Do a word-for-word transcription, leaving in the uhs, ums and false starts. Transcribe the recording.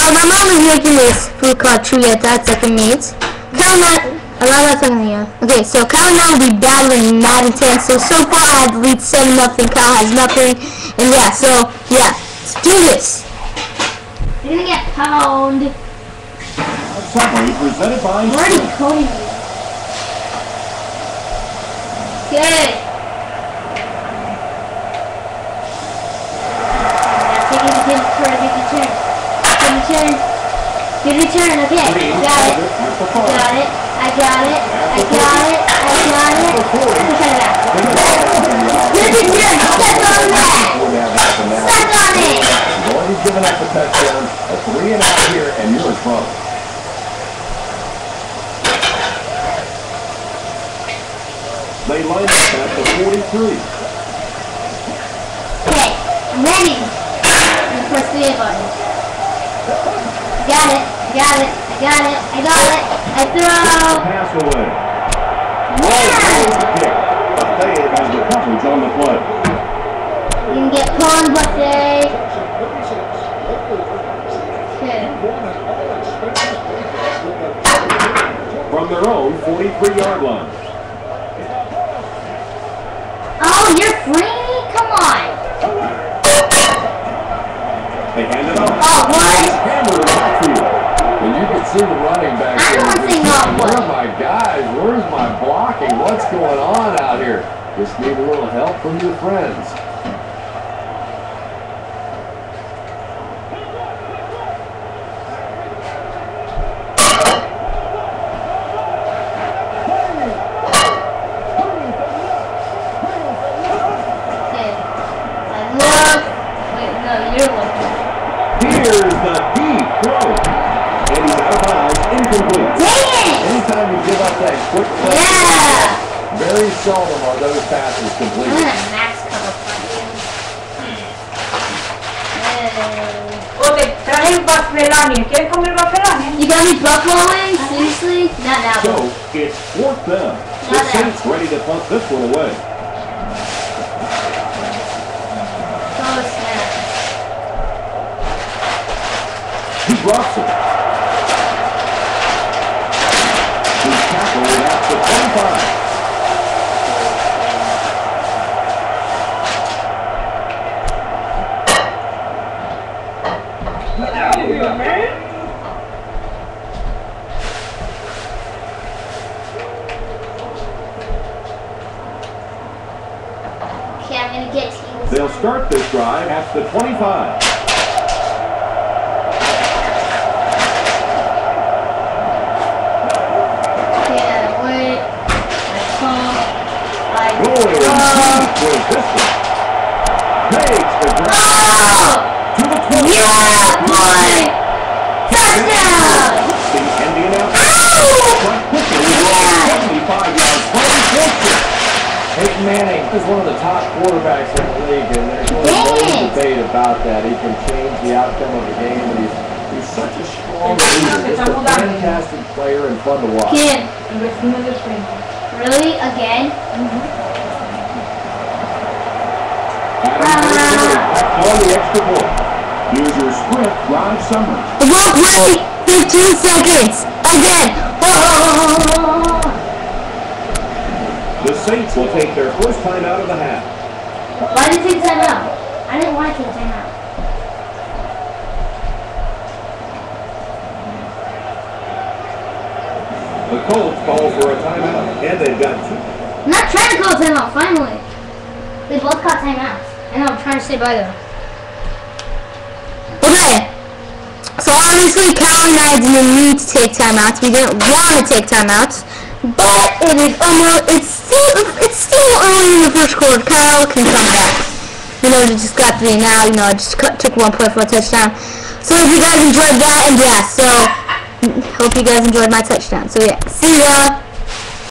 my mom is making this food called Chuyeta, second meat. Kyle and I, I love that second meat. Okay, so Kyle and I will be battling Madden ten. So, so far I have lead seven nothing, Kyle has nothing. And yeah, so, yeah, let's do this. You're gonna get pwned. Summary presented by Already coding you. Good. Now take it again for a good return. Good return. Good return, okay. Got it. Got it. I got it. I got it. I got it. Push it back. Good return. Step on that. Step on it. He's giving up the touchdown. A three and out here, and you're in trouble. They line up at the forty-three. Okay, I'm ready. And press the A button. Got it. I got it. I got it. I got it. I throw. Pass away. Yeah. A fade has the coverage on the play. You can get pawned, but they. Okay. From their own forty-three yard line. Oh, you're free? Come on. They hand it off. Oh, what? Hammer the backfield. And you can see the running back. I don't think not Where what. are my guys? Where's my blocking? What's going on out here? Just need a little help from your friends. Here's the deep throw. And he's out of bounds, incomplete. Dang it! Anytime you give up that quick play, Yeah! very seldom are those passes I'm completed. gonna max cover for you. Okay, traje Buffaloni. ¿Quieres comer Buffaloni? You got me buffalo wings? Seriously? Not now. So, it's fourth down. The Not now. Saints ready to punt this one away. Oh, snap. He drops it. He's tackled at the twenty-five. Okay, I'm gonna get to you. They'll start this drive at the twenty-five. Yeah, wait. I come. I Going deep with this one. Takes the grab Oh! to the twenty. Yeah, boy! Touchdown! The Indianaplis Ow! front quickly with seventy-five yards playing. Peyton Manning is one of the top quarterbacks in the league, and there's really no Dang it. debate about that. He can change the outcome of the game, and he's, he's such a strong leader. Just a fantastic player and fun to watch. Kid, El vecino del frente. really? Again? Back on the extra point. Here's your sprint drive summary. One play, fifteen seconds. Again. Oh. The Saints will take their first time out of the half. Why did you take time out? I didn't want to take time out. The Colts call for a timeout, and they've got two. I'm not trying to call time out, finally. They both caught timeouts. I know, I'm trying to stay by them. Okay. So obviously, Kyle and I didn't need to take timeouts. We didn't want to take timeouts, but it is almost. It's still. It's still early in the first quarter. Kyle can come back. You know, we just got three now. You know, I just cut, took one play for a touchdown. So if you guys enjoyed that, and yeah, so hope you guys enjoyed my touchdown. So yeah, see ya.